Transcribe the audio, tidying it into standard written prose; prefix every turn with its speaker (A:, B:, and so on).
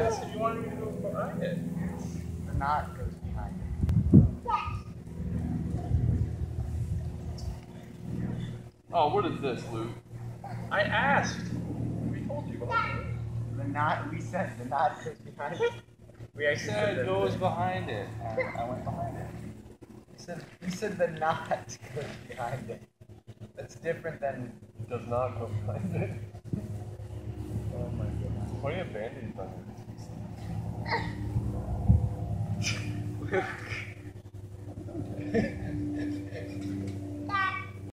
A: I said you wanted me to go behind it.
B: The knot goes behind it.
A: Oh, what is this, Luke? I asked. We told you.
B: The knot, we said the knot goes behind it. We actually
A: said it goes behind it.
B: I went behind it. We said the knot goes behind it. That's different than
A: Does not go behind it.
B: oh my goodness.
A: Why do you have band-aids on it?